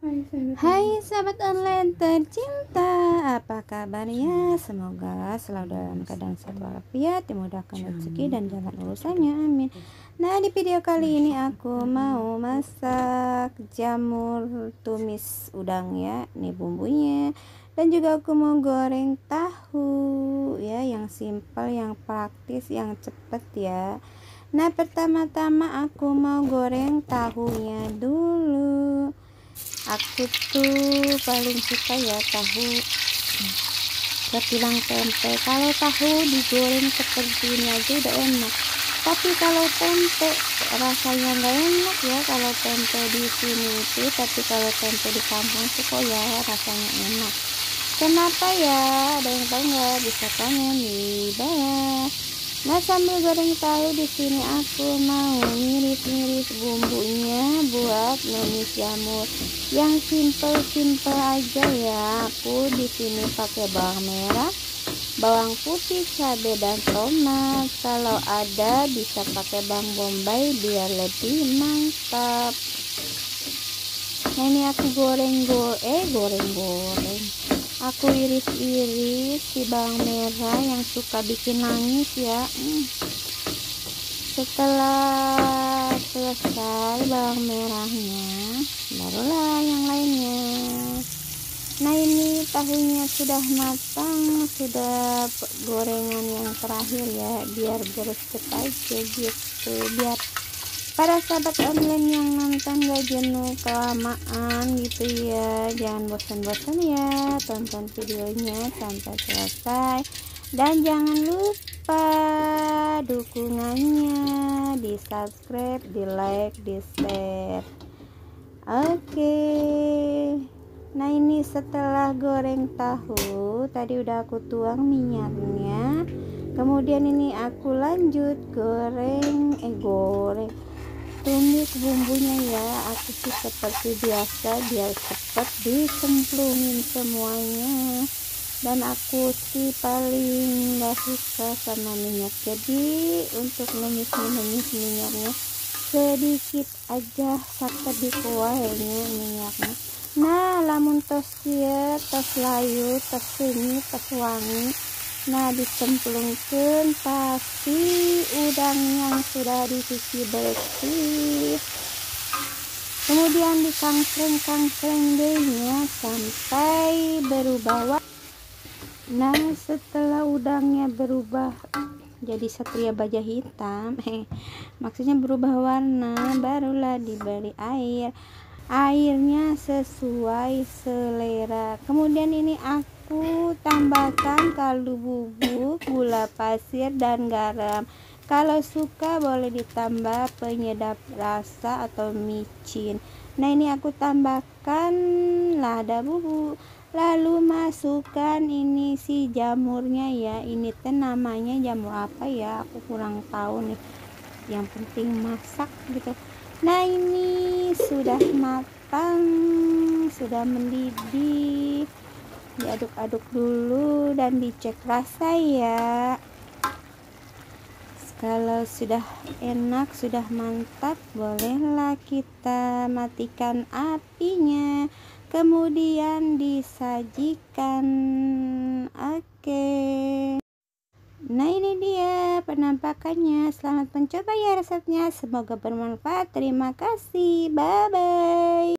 Hai sahabat online tercinta, apa kabarnya? Semoga selalu dalam keadaan sehat walafiat, dimudahkan rezeki dan jalan urusannya, amin. Nah, di video kali ini aku mau masak jamur tumis udang ya, ini bumbunya. Dan juga aku mau goreng tahu ya, yang simple, yang praktis, yang cepet ya. Nah, pertama-tama aku mau goreng tahunya dulu. Aku tuh paling suka ya tahu ketimbang tempe. Kalau tahu digoreng seperti ini aja udah enak, tapi kalau tempe rasanya nggak enak ya. Kalau tempe di sini itu, tapi kalau tempe di kampung tuh kok ya rasanya enak. Kenapa ya? Ada yang tahu nggak? Bisa komen di bawah. Nah, sambil goreng tahu di sini aku mau ngiris-ngiris bumbunya buat numis jamur yang simple aja ya. Aku di sini pakai bawang merah, bawang putih, cabai dan tomat. Kalau ada bisa pakai bawang bombay biar lebih mantap. Nah, ini aku goreng. Aku iris-iris si bawang merah yang suka bikin nangis ya. Setelah selesai bawang merahnya, barulah yang lainnya. Nah, ini tahunya sudah matang, sudah gorengan yang terakhir ya, biar gercep aja gitu, biar para sahabat online yang nonton gak jenuh kelamaan gitu ya. Jangan bosan-bosan ya, tonton videonya sampai selesai. Dan jangan lupa dukungannya, di subscribe, di like, di share. Oke. Nah, ini setelah goreng tahu tadi udah aku tuang minyaknya. Kemudian ini aku lanjut goreng tumis bumbunya ya. Aku sih seperti biasa biar cepat dicemplungin semuanya. Dan aku sih paling gak suka sama minyak, jadi untuk numis minyaknya sedikit aja sakit di kuahnya minyaknya. Nah, lamun tos kieu tos layu, tos seunyi, tos wangi, nah dicemplungkeun pasti udang yang sudah dicuci bersih. Kemudian dikangsreng dehnya sampai berubah warna. Nah, setelah udangnya berubah jadi satria baja hitam, maksudnya berubah warna, barulah diberi airnya sesuai selera. Kemudian ini aku tambahkan kaldu bubuk, gula pasir dan garam. Kalau suka boleh ditambah penyedap rasa atau micin. Nah, ini aku tambahkan lada bubuk, lalu masukkan ini si jamurnya ya. Ini teh namanya jamur apa ya, aku kurang tahu nih, yang penting masak gitu. Nah, ini sudah matang, sudah mendidih, diaduk-aduk dulu dan dicek rasa ya. Kalau sudah enak, sudah mantap, bolehlah kita matikan apinya, kemudian disajikan. Oke. Nah, ini dia penampakannya. Selamat mencoba ya resepnya, semoga bermanfaat. Terima kasih, bye bye.